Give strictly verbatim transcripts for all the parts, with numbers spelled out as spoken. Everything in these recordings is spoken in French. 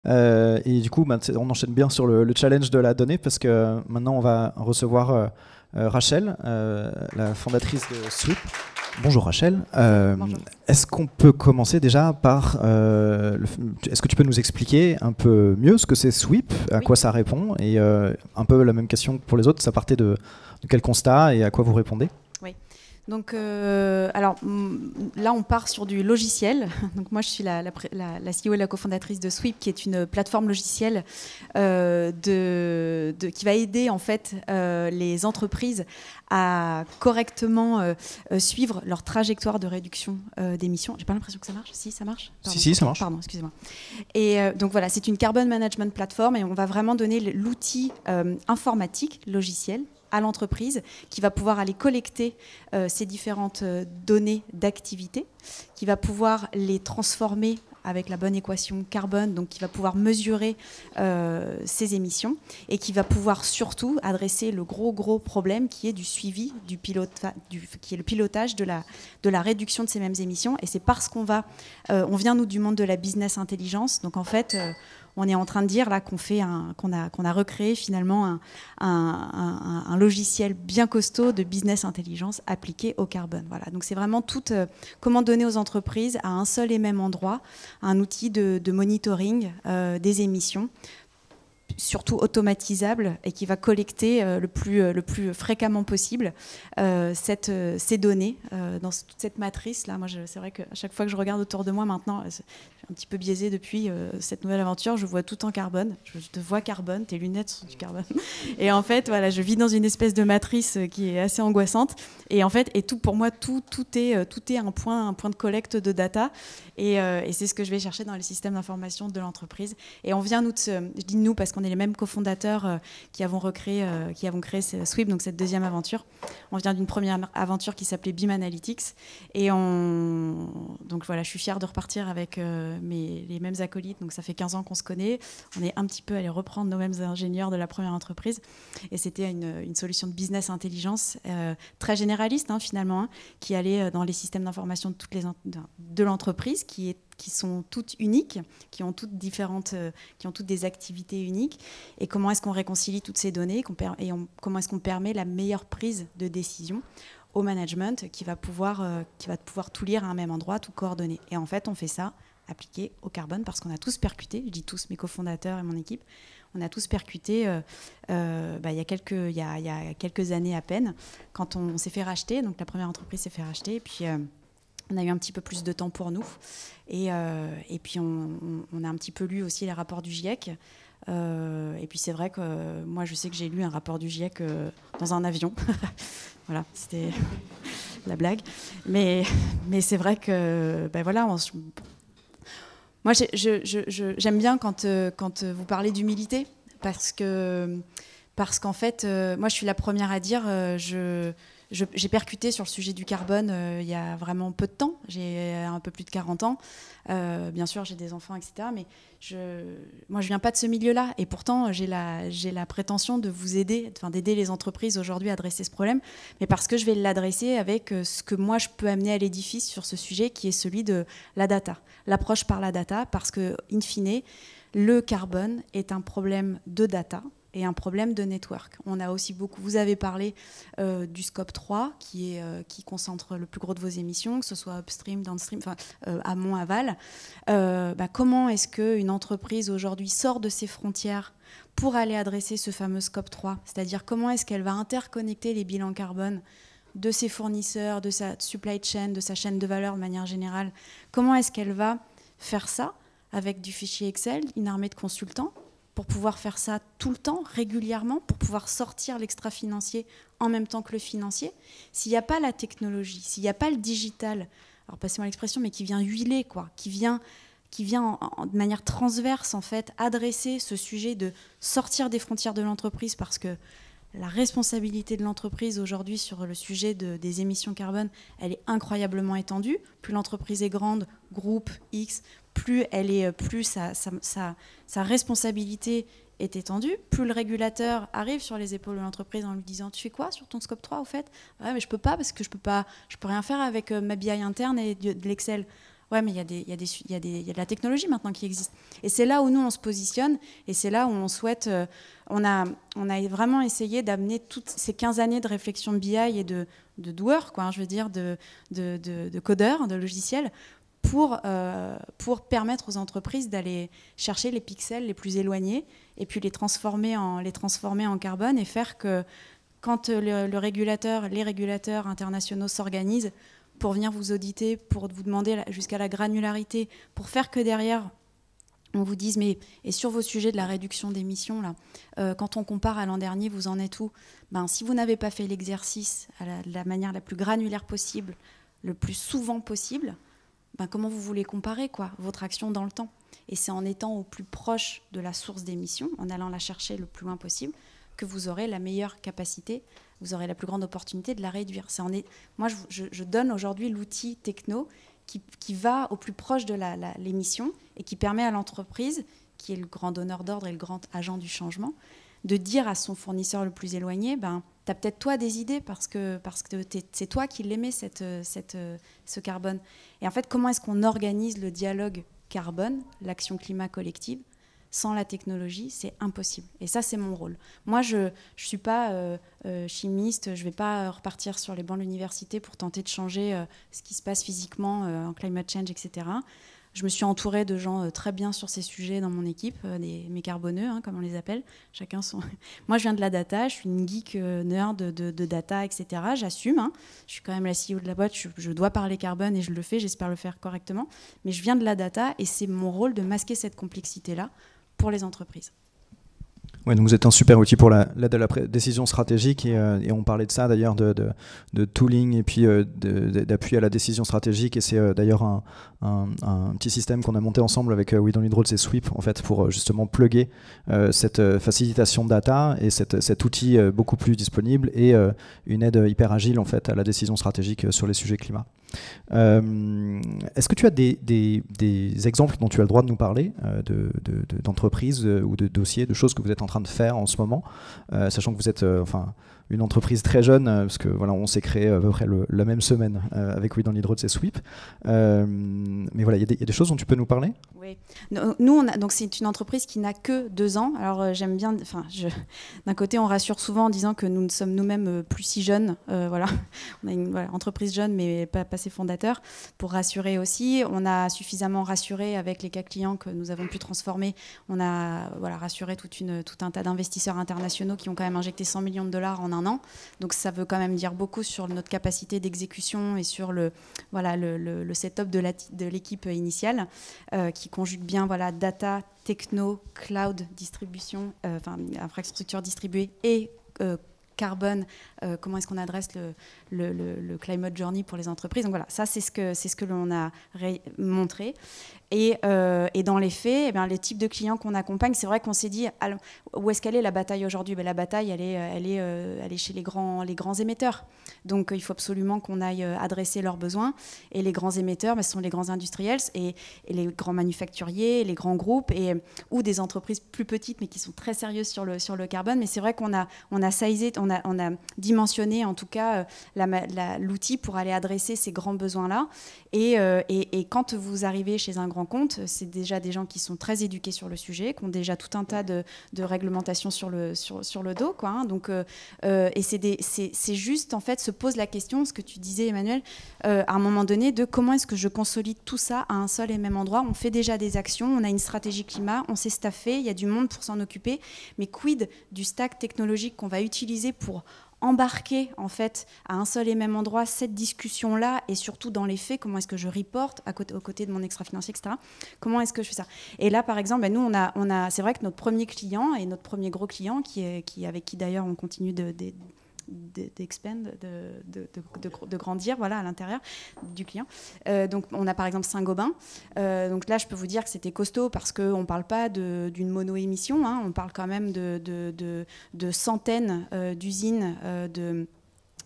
Euh, et du coup, bah, on enchaîne bien sur le, le challenge de la donnée parce que maintenant on va recevoir euh, euh, Rachel, euh, la fondatrice de Sweep. Bonjour Rachel. Euh, Bonjour. Est-ce qu'on peut commencer déjà par... Euh, le, est-ce que tu peux nous expliquer un peu mieux ce que c'est Sweep, à Oui. quoi ça répond, et euh, un peu la même question que pour les autres, ça partait de, de quel constat et à quoi vous répondez? Oui. Donc, euh, alors là, on part sur du logiciel. Donc, moi, je suis la, la, la, la C E O et la cofondatrice de Sweep, qui est une plateforme logicielle euh, de, de, qui va aider en fait euh, les entreprises à correctement euh, suivre leur trajectoire de réduction euh, d'émissions. J'ai pas l'impression que ça marche. Si, ça marche. Si, Pardon. si, ça marche. Pardon, excusez-moi. Et euh, donc voilà, c'est une carbon management platform, et on va vraiment donner l'outil euh, informatique logiciel à l'entreprise qui va pouvoir aller collecter euh, ces différentes euh, données d'activité, qui va pouvoir les transformer avec la bonne équation carbone, donc qui va pouvoir mesurer euh, ces émissions et qui va pouvoir surtout adresser le gros gros problème qui est du suivi, du pilota, du, qui est le pilotage de la, de la réduction de ces mêmes émissions. Et c'est parce qu'on va, euh, on vient nous du monde de la business intelligence, donc en fait euh, on est en train de dire là qu'on fait un, qu'on a, qu'on a recréé finalement un, un, un, un logiciel bien costaud de business intelligence appliqué au carbone. Voilà. Donc c'est vraiment tout euh, comment donner aux entreprises à un seul et même endroit un outil de, de monitoring euh, des émissions, surtout automatisable et qui va collecter euh, le, plus, euh, le plus fréquemment possible euh, cette, euh, ces données euh, dans toute cette matrice là. Moi, c'est vrai qu'à chaque fois que je regarde autour de moi maintenant, je suis un petit peu biaisée depuis euh, cette nouvelle aventure, je vois tout en carbone, je te vois carbone, tes lunettes sont du carbone et en fait voilà, je vis dans une espèce de matrice qui est assez angoissante et en fait, et tout pour moi tout, tout, est, tout est un point, un point de collecte de data et, euh, et c'est ce que je vais chercher dans les systèmes d'information de l'entreprise. Et on vient nous de ce, je dis nous parce qu'on est les mêmes cofondateurs euh, qui avons recréé, euh, qui avons créé Sweep, donc cette deuxième aventure. On vient d'une première aventure qui s'appelait Beam Analytics, et on, donc voilà, je suis fière de repartir avec euh, mes, les mêmes acolytes. Donc ça fait quinze ans qu'on se connaît. On est un petit peu allé reprendre nos mêmes ingénieurs de la première entreprise, et c'était une, une solution de business intelligence euh, très généraliste hein, finalement, hein, qui allait dans les systèmes d'information de toutes les de l'entreprise, qui est qui sont toutes uniques, qui ont toutes différentes, euh, qui ont toutes des activités uniques. Et comment est-ce qu'on réconcilie toutes ces données qu'on per- et on, comment est-ce qu'on permet la meilleure prise de décision au management qui va pouvoir, euh, qui va pouvoir tout lire à un même endroit, tout coordonner. Et en fait, on fait ça appliqué au carbone parce qu'on a tous percuté, je dis tous, mes cofondateurs et mon équipe, on a tous percuté euh, euh, bah, il, y a quelques, il, y a, il y a quelques années à peine, quand on, on s'est fait racheter. Donc la première entreprise s'est fait racheter, et puis euh, on a eu un petit peu plus de temps pour nous. Et, euh, et puis, on, on a un petit peu lu aussi les rapports du GIEC. Euh, et puis, c'est vrai que euh, moi, je sais que j'ai lu un rapport du GIEC euh, dans un avion. Voilà, c'était la blague. Mais, mais c'est vrai que, ben voilà, on, moi, je, je, je, j'aime bien quand, euh, quand vous parlez d'humilité, parce que, parce qu'en fait, euh, moi, je suis la première à dire, euh, je... Je, j'ai percuté sur le sujet du carbone euh, il y a vraiment peu de temps. J'ai un peu plus de quarante ans. Euh, bien sûr, j'ai des enfants, et cetera. Mais je, moi, je ne viens pas de ce milieu-là. Et pourtant, j'ai la, j'ai la prétention de vous aider, enfin, d'aider les entreprises aujourd'hui à adresser ce problème. Mais parce que je vais l'adresser avec ce que moi, je peux amener à l'édifice sur ce sujet, qui est celui de la data. L'approche par la data, parce que, in fine, le carbone est un problème de data et un problème de network. On a aussi beaucoup, vous avez parlé euh, du scope trois qui, est, euh, qui concentre le plus gros de vos émissions, que ce soit upstream, downstream, enfin euh, amont, aval. Euh, bah, comment est-ce qu'une entreprise aujourd'hui sort de ses frontières pour aller adresser ce fameux scope trois? C'est-à-dire comment est-ce qu'elle va interconnecter les bilans carbone de ses fournisseurs, de sa supply chain, de sa chaîne de valeur de manière générale? Comment est-ce qu'elle va faire ça avec du fichier Excel, une armée de consultants, pour pouvoir faire ça tout le temps, régulièrement, pour pouvoir sortir l'extra-financier en même temps que le financier? S'il n'y a pas la technologie, s'il n'y a pas le digital, alors passez-moi l'expression, mais qui vient huiler, quoi, qui vient, qui vient en, en, de manière transverse, en fait, adresser ce sujet de sortir des frontières de l'entreprise, parce que la responsabilité de l'entreprise aujourd'hui sur le sujet de, des émissions carbone, elle est incroyablement étendue. Plus l'entreprise est grande, groupe X, plus, elle est, plus sa, sa, sa, sa responsabilité est étendue, plus le régulateur arrive sur les épaules de l'entreprise en lui disant « Tu fais quoi sur ton scope trois au fait ?» « Ouais, mais je peux pas parce que je peux pas, je peux rien faire avec euh, ma B I interne et de, de l'Excel. » Ouais, mais il y, y, y, y, y a de la technologie maintenant qui existe. Et c'est là où nous, on se positionne, et c'est là où on souhaite... Euh, on, a, on a vraiment essayé d'amener toutes ces quinze années de réflexion B I et de, de doueurs, quoi, hein, je veux dire, de, de, de, de codeurs, de logiciels, pour, euh, pour permettre aux entreprises d'aller chercher les pixels les plus éloignés, et puis les transformer en, les transformer en carbone, et faire que quand le, le régulateur, les régulateurs internationaux s'organisent pour venir vous auditer, pour vous demander jusqu'à la granularité, pour faire que derrière, on vous dise, mais et sur vos sujets de la réduction d'émissions, là, euh, quand on compare à l'an dernier, vous en êtes où? Ben, si vous n'avez pas fait l'exercice à la, de la manière la plus granulaire possible, le plus souvent possible, ben, comment vous voulez comparer, quoi, votre action dans le temps? Et c'est en étant au plus proche de la source d'émissions, en allant la chercher le plus loin possible, que vous aurez la meilleure capacité, vous aurez la plus grande opportunité de la réduire. C'est en est... Moi, je, je, je donne aujourd'hui l'outil techno qui, qui va au plus proche de la, la, l'émission et qui permet à l'entreprise, qui est le grand donneur d'ordre et le grand agent du changement, de dire à son fournisseur le plus éloigné, ben, tu as peut-être toi des idées parce que, parce que c'est toi qui l'aimais, cette, cette, ce carbone. Et en fait, comment est-ce qu'on organise le dialogue carbone, l'action climat collective? Sans la technologie, c'est impossible. Et ça, c'est mon rôle. Moi, je ne suis pas euh, euh, chimiste, je ne vais pas repartir sur les bancs de l'université pour tenter de changer euh, ce qui se passe physiquement euh, en climate change, et cetera. Je me suis entourée de gens euh, très bien sur ces sujets dans mon équipe, euh, des, mes carboneux, hein, comme on les appelle. Chacun son... Moi, je viens de la data, je suis une geek euh, nerd de, de, de data, et cetera. J'assume, hein. Je suis quand même la C E O de la boîte, je, je dois parler carbone et je le fais, j'espère le faire correctement. Mais je viens de la data et c'est mon rôle de masquer cette complexité-là pour les entreprises. Ouais, donc vous êtes un super outil pour la, la, la décision stratégique et, euh, et on parlait de ça d'ailleurs de, de, de tooling et puis euh, d'appui à la décision stratégique et c'est euh, d'ailleurs un, un, un petit système qu'on a monté ensemble avec euh, We Don't Need Roads et Sweep en fait pour euh, justement plugger euh, cette euh, facilitation de data et cette, cet outil euh, beaucoup plus disponible et euh, une aide hyper agile en fait à la décision stratégique euh, sur les sujets climat. Euh, Est-ce que tu as des, des, des exemples dont tu as le droit de nous parler, euh, de, de, de, d'entreprises euh, ou de dossiers, de choses que vous êtes en train de faire en ce moment, euh, sachant que vous êtes euh, enfin, une entreprise très jeune, euh, parce que voilà, on s'est créé à peu près le, la même semaine euh, avec We Don't Need Roads et Sweep. Euh, mais voilà, il y, y a des choses dont tu peux nous parler? Oui. Nous, on a, donc c'est une entreprise qui n'a que deux ans. Alors euh, j'aime bien, enfin, je, d'un côté, on rassure souvent en disant que nous ne sommes nous-mêmes euh, plus si jeunes. Euh, voilà, on a une voilà, entreprise jeune, mais pas, pas ses fondateurs, pour rassurer aussi. On a suffisamment rassuré avec les cas clients que nous avons pu transformer. On a voilà, rassuré toute une, tout un tas d'investisseurs internationaux qui ont quand même injecté cent millions de dollars en un an. Donc ça veut quand même dire beaucoup sur notre capacité d'exécution et sur le, voilà, le, le, le setup de, la, de l'équipe initiale, euh, qui conjugue bien voilà, data, techno, cloud, distribution, euh, enfin infrastructure distribuée et euh, carbone, euh, comment est-ce qu'on adresse le, le, le, le climate journey pour les entreprises. Donc voilà, ça c'est ce que, c'est ce que l'on a montré. Et, euh, et dans les faits, eh bien, les types de clients qu'on accompagne, c'est vrai qu'on s'est dit, alors, où est-ce qu'elle est la bataille aujourd'hui? Ben, la bataille, elle est, elle, est, euh, elle est chez les grands, les grands émetteurs. Donc il faut absolument qu'on aille adresser leurs besoins. Et les grands émetteurs, ben, ce sont les grands industriels et, et les grands manufacturiers, les grands groupes, et, ou des entreprises plus petites, mais qui sont très sérieuses sur le, sur le carbone. Mais c'est vrai qu'on a, on a sizé, on a, on a dimensionné en tout cas la, la, l'outil pour aller adresser ces grands besoins-là. Et, euh, et, et quand vous arrivez chez un grand compte, c'est déjà des gens qui sont très éduqués sur le sujet, qui ont déjà tout un tas de, de réglementations sur le, sur, sur le dos, quoi, hein. Donc, euh, euh, et c'est, des, c'est, c'est juste, en fait, se pose la question, ce que tu disais, Emmanuel, euh, à un moment donné, de comment est-ce que je consolide tout ça à un seul et même endroit. On fait déjà des actions, on a une stratégie climat, on s'est staffé, il y a du monde pour s'en occuper, mais quid du stack technologique qu'on va utiliser pour embarquer en fait à un seul et même endroit cette discussion-là et surtout dans les faits, comment est-ce que je reporte à côté, aux côtés de mon extra-financier, et cetera. Comment est-ce que je fais ça? Et là, par exemple, ben, nous, on a, on a, c'est vrai que notre premier client et notre premier gros client, qui est, qui, avec qui d'ailleurs on continue de, de d'expand, de, de, de, de, de grandir voilà, à l'intérieur du client. Euh, donc on a par exemple Saint-Gobain. Euh, donc là, je peux vous dire que c'était costaud parce qu'on ne parle pas de, d'une mono-émission, hein, on parle quand même de, de, de, de centaines euh, d'usines euh, de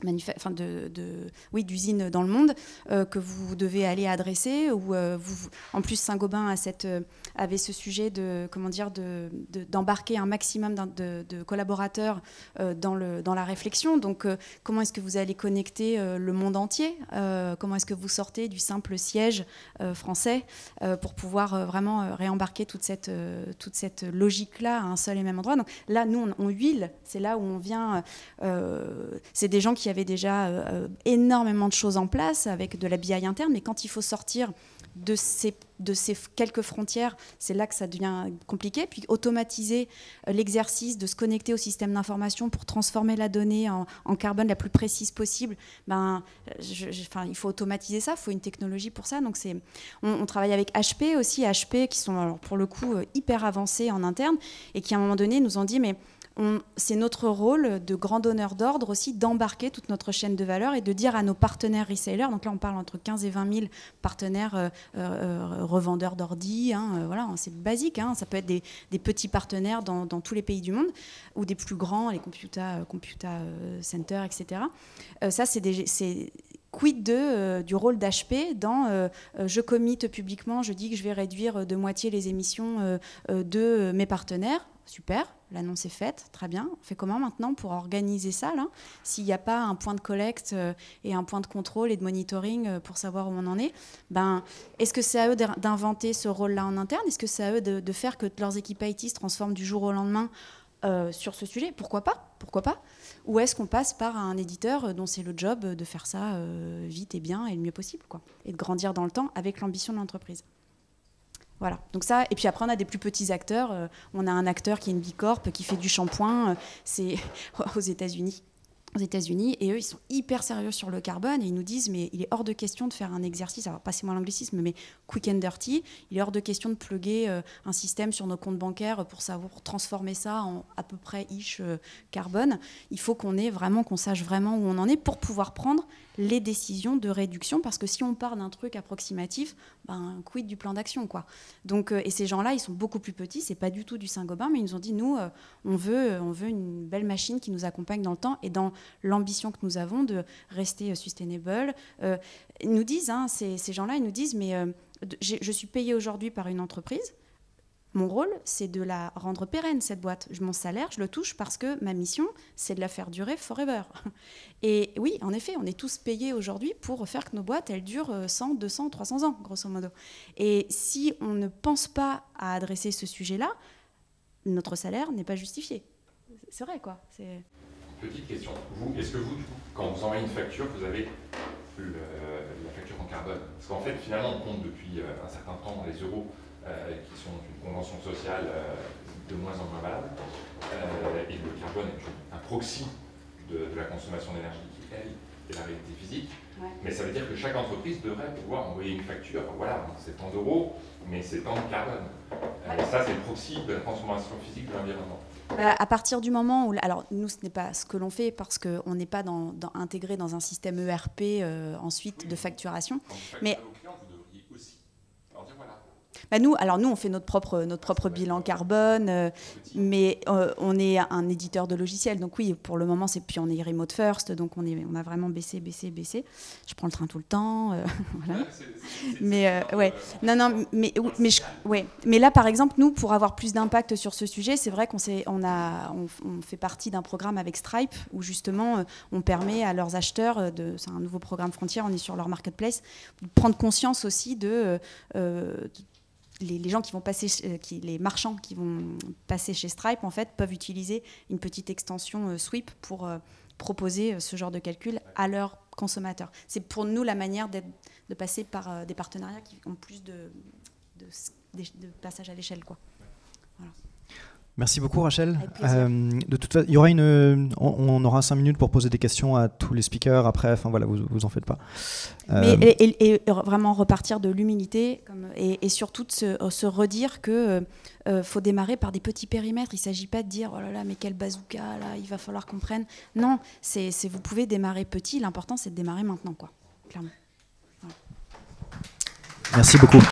Enfin de, de, oui, d'usines dans le monde euh, que vous devez aller adresser. Ou euh, vous, en plus, Saint-Gobain a cette, euh, avait ce sujet de, comment dire, de, de, d'embarquer un maximum de, de collaborateurs euh, dans, le, dans la réflexion. Donc, euh, comment est-ce que vous allez connecter euh, le monde entier euh, Comment est-ce que vous sortez du simple siège euh, français euh, pour pouvoir euh, vraiment euh, réembarquer toute cette, euh, toute cette logique-là à un seul et même endroit. Donc là, nous, on, on huile. C'est là où on vient. Euh, c'est des gens qui avait déjà euh, énormément de choses en place avec de la B I interne, mais quand il faut sortir de ces, de ces quelques frontières, c'est là que ça devient compliqué. Puis automatiser euh, l'exercice de se connecter au système d'information pour transformer la donnée en, en carbone la plus précise possible, ben, je, je, enfin, il faut automatiser ça, il faut une technologie pour ça. Donc c'est, on, on travaille avec H P aussi, H P qui sont alors, pour le coup euh, hyper avancés en interne et qui à un moment donné nous ont dit mais c'est notre rôle de grand donneur d'ordre aussi d'embarquer toute notre chaîne de valeur et de dire à nos partenaires resellers, donc là on parle entre quinze et vingt mille partenaires euh, euh, revendeurs d'ordi, hein, euh, voilà, c'est basique, hein, ça peut être des, des petits partenaires dans, dans tous les pays du monde ou des plus grands, les Computa, euh, Computa Center, et cetera. Euh, ça c'est des... c'est quid de, euh, du rôle d'H P dans euh, je commit publiquement, je dis que je vais réduire de moitié les émissions euh, euh, de mes partenaires. Super, l'annonce est faite, très bien. On fait comment maintenant pour organiser ça là, s'il n'y a pas un point de collecte euh, et un point de contrôle et de monitoring euh, pour savoir où on en est, ben, est-ce que c'est à eux d'inventer ce rôle-là en interne? Est-ce que c'est à eux de, de faire que leurs équipes I T se transforment du jour au lendemain euh, sur ce sujet? Pourquoi pas? Pourquoi pas? Ou est-ce qu'on passe par un éditeur dont c'est le job de faire ça euh, vite et bien et le mieux possible, quoi, et de grandir dans le temps avec l'ambition de l'entreprise? Voilà, donc ça, et puis après on a des plus petits acteurs, euh, on a un acteur qui est une Bicorp, qui fait du shampoing, euh, c'est aux États-Unis. aux États-Unis, et eux, ils sont hyper sérieux sur le carbone, et ils nous disent, mais il est hors de question de faire un exercice, alors passez-moi l'anglicisme, mais quick and dirty, il est hors de question de plugger euh, un système sur nos comptes bancaires pour savoir pour transformer ça en à peu près ish euh, carbone. Il faut qu'on ait vraiment, qu'on sache vraiment où on en est pour pouvoir prendre les décisions de réduction, parce que si on part d'un truc approximatif, ben, quid du plan d'action, quoi. Donc, euh, et ces gens-là, ils sont beaucoup plus petits, c'est pas du tout du Saint-Gobain, mais ils nous ont dit, nous, euh, on veut, on veut une belle machine qui nous accompagne dans le temps et dans l'ambition que nous avons de rester sustainable. Euh, ils nous disent, hein, ces, ces gens-là, ils nous disent, mais euh, je suis payé aujourd'hui par une entreprise. Mon rôle, c'est de la rendre pérenne, cette boîte. Mon salaire, je le touche parce que ma mission, c'est de la faire durer forever. Et oui, en effet, on est tous payés aujourd'hui pour faire que nos boîtes, elles durent cent, deux cents, trois cents ans, grosso modo. Et si on ne pense pas à adresser ce sujet-là, notre salaire n'est pas justifié. C'est vrai, quoi. C'est... Petite question. Vous, est-ce que vous, du coup, quand vous envoyez une facture, vous avez le, la facture en carbone? Parce qu'en fait, finalement, on compte depuis un certain temps les euros euh, qui sont une convention sociale euh, de moins en moins valable. Euh, et le carbone est un proxy de, de la consommation d'énergie qui, elle, est la réalité physique. Ouais. Mais ça veut dire que chaque entreprise devrait pouvoir envoyer une facture. Voilà, c'est tant d'euros, mais c'est tant de carbone. Euh, et ça, c'est le proxy de la transformation physique de l'environnement. Bah, à partir du moment où... Alors, nous, ce n'est pas ce que l'on fait parce qu'on n'est pas dans, dans, intégré dans un système E R P euh, ensuite oui, de facturation. Quand vous facturez mais aux clients, vous devriez aussi leur dire voilà. Bah nous, alors nous, on fait notre propre, notre propre bilan carbone, euh, mais euh, on est un éditeur de logiciels. Donc oui, pour le moment, c'est puis on est remote first, donc on, est, on a vraiment baissé, baissé, baissé. Je prends le train tout le temps. Euh, voilà. c'est, c'est, c'est, mais euh, ouais, euh, non, non, mais, mais, je, ouais. mais là, par exemple, nous, pour avoir plus d'impact sur ce sujet, c'est vrai qu'on s'est, on a, on, on fait partie d'un programme avec Stripe où justement, euh, on permet à leurs acheteurs, de, c'est un nouveau programme Frontier, on est sur leur marketplace, de prendre conscience aussi de... Euh, de Les, les gens qui vont passer, euh, qui, les marchands qui vont passer chez Stripe, en fait, peuvent utiliser une petite extension euh, Sweep pour euh, proposer euh, ce genre de calcul à leurs consommateurs. C'est pour nous la manière de passer par euh, des partenariats qui ont plus de, de, de, de passage à l'échelle, quoi. Voilà. Merci beaucoup, Rachel. Euh, de toute façon, il y aura une, on, on aura cinq minutes pour poser des questions à tous les speakers après. Enfin voilà, vous vous en faites pas. Euh... Mais et, et, et vraiment repartir de l'humilité et, et surtout de se, se redire que euh, faut démarrer par des petits périmètres. Il s'agit pas de dire oh là là mais quel bazooka là, il va falloir qu'on prenne. Non, c'est, c'est vous pouvez démarrer petit. L'important c'est de démarrer maintenant, quoi. Clairement. Voilà. Merci beaucoup.